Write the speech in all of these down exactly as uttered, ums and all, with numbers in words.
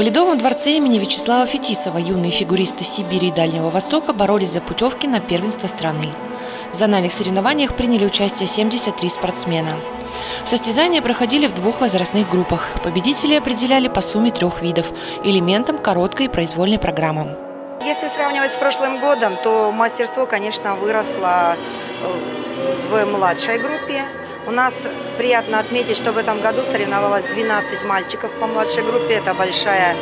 В Ледовом дворце имени Вячеслава Фетисова юные фигуристы Сибири и Дальнего Востока боролись за путевки на первенство страны. В зональных соревнованиях приняли участие семьдесят три спортсмена. Состязания проходили в двух возрастных группах. Победители определяли по сумме трех видов – элементам короткой и произвольной программы. Если сравнивать с прошлым годом, то мастерство, конечно, выросло в младшей группе. У нас приятно отметить, что в этом году соревновалось двенадцать мальчиков по младшей группе. Это большая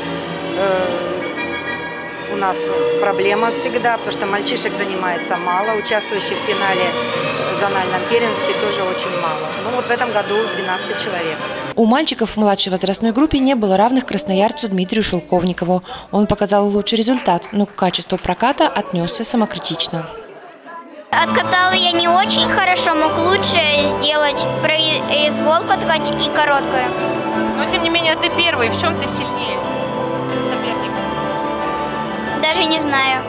э, у нас проблема всегда, потому что мальчишек занимается мало. Участвующих в финале в зональном первенстве тоже очень мало. Ну вот в этом году двенадцать человек. У мальчиков в младшей возрастной группе не было равных красноярцу Дмитрию Шелковникову. Он показал лучший результат, но к качеству проката отнесся самокритично. Откатала я не очень хорошо, мог лучше сделать произволку откать и короткую. Но тем не менее ты первый. В чем ты сильнее соперника? Даже не знаю.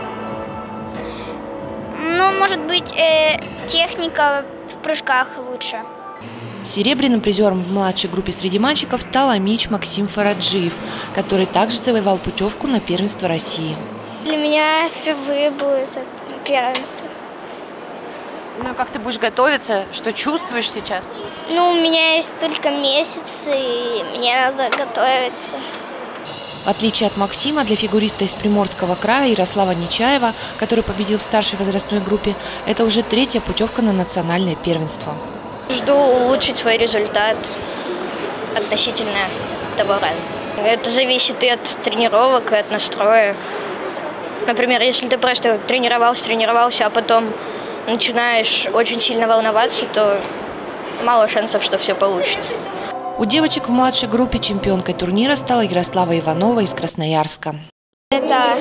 Ну, может быть, э, техника в прыжках лучше. Серебряным призером в младшей группе среди мальчиков стал амич Максим Фараджиев, который также завоевал путевку на первенство России. Для меня впервые будет первенство. Ну и как ты будешь готовиться? Что чувствуешь сейчас? Ну, у меня есть только месяц, и мне надо готовиться. В отличие от Максима, для фигуриста из Приморского края Ярослава Нечаева, который победил в старшей возрастной группе, это уже третья путевка на национальное первенство. Жду улучшить свой результат относительно того раза. Это зависит и от тренировок, и от настроя. Например, если ты просто тренировался, тренировался, а потом начинаешь очень сильно волноваться, то мало шансов, что все получится. У девочек в младшей группе чемпионкой турнира стала Ярослава Иванова из Красноярска. Это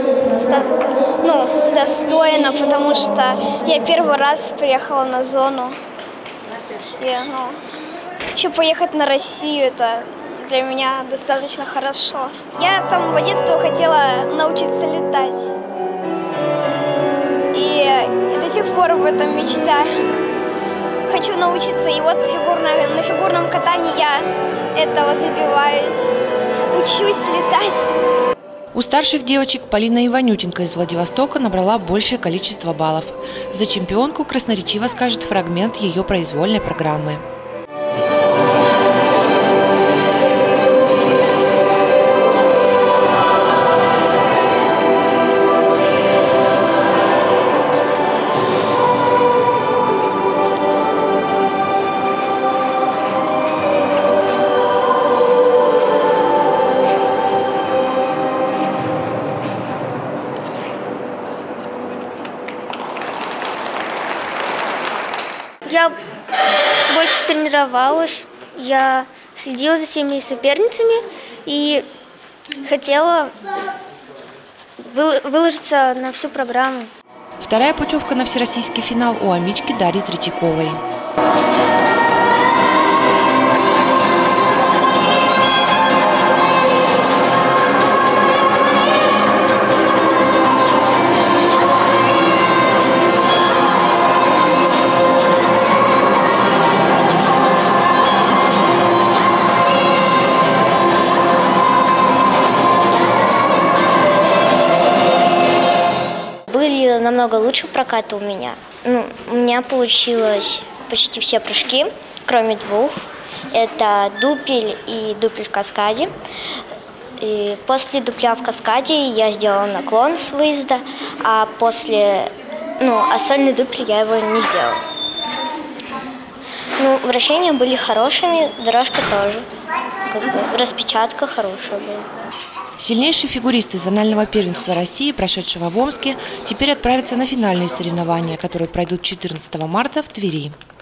ну, достойно, потому что я первый раз приехала на зону. И, ну, еще поехать на Россию – это для меня достаточно хорошо. Я с самого детства хотела научиться летать. И, и до сих пор об этом мечтаю. Хочу научиться, и вот фигурно, на фигурном катании я этого добиваюсь. Учусь летать. У старших девочек Полина Иванютенко из Владивостока набрала большее количество баллов. За чемпионку красноречиво скажет фрагмент ее произвольной программы. Я больше тренировалась, я следила за всеми соперницами и хотела выложиться на всю программу. Вторая путевка на всероссийский финал у амички Дарьи Третьяковой. Были намного лучше проката у меня. Ну, у меня получилось почти все прыжки, кроме двух. Это дупель и дупель в каскаде. И после дупля в каскаде я сделала наклон с выезда, а после, ну, а сольный дупель я его не сделала. Ну, вращения были хорошими, дорожка тоже. Как бы распечатка хорошая была. Сильнейшие фигуристы зонального первенства России, прошедшего в Омске, теперь отправятся на финальные соревнования, которые пройдут четырнадцатого марта в Твери.